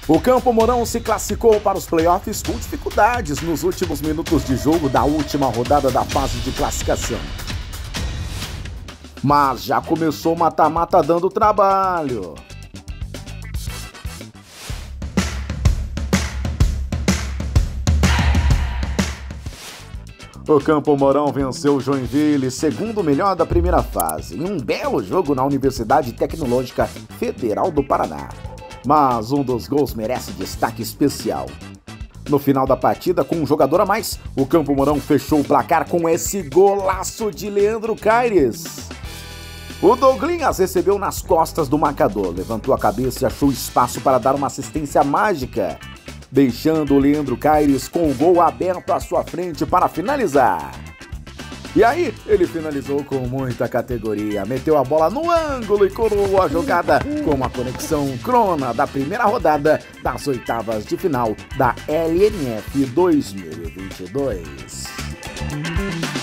O Campo Mourão se classificou para os playoffs com dificuldades nos últimos minutos de jogo da última rodada da fase de classificação. Mas já começou o mata-mata dando trabalho. O Campo Mourão venceu o Joinville, segundo melhor da primeira fase, em um belo jogo na Universidade Tecnológica Federal do Paraná. Mas um dos gols merece destaque especial. No final da partida, com um jogador a mais, o Campo Mourão fechou o placar com esse golaço de Leandro Caires. O Douglinhas recebeu nas costas do marcador, levantou a cabeça e achou espaço para dar uma assistência mágica, deixando o Leandro Caires com o gol aberto à sua frente para finalizar. E aí, ele finalizou com muita categoria, meteu a bola no ângulo e coroou a jogada com uma conexão crona da primeira rodada das oitavas de final da LNF 2022.